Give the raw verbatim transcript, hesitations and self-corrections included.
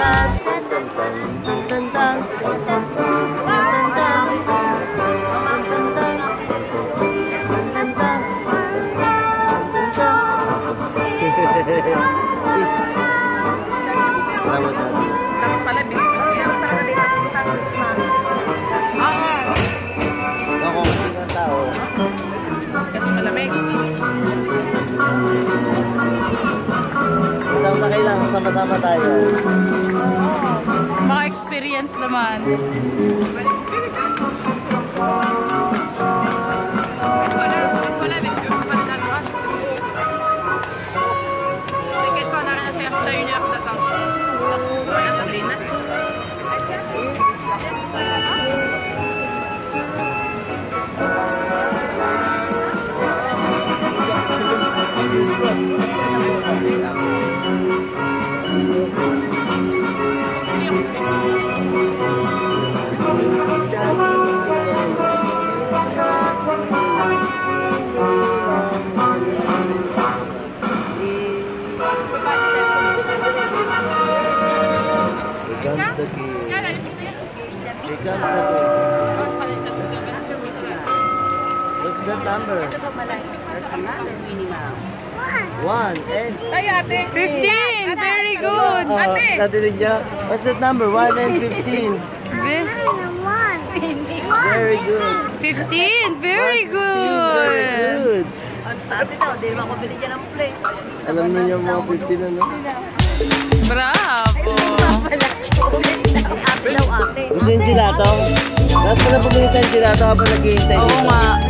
Dapat pala binibigyan. Oo. Ako, kasi ng tao. Kasi malamig. Isang sakay lang, sama-sama tayo. Mga experience naman. What's that number? One and fifteen! Very good! uh, Ate! nadinig niya? What's that number? One and fifteen. Very good. fifteen! Very good! Very good. Ate daw, di naman ako bili dyan ng plate. Alam niyo mga fifteen ano? Bravo! Ate daw, ate. Gusto yung gelato? Lahat pala bumili tayong gelato habang naghihintay Oo dito. nga.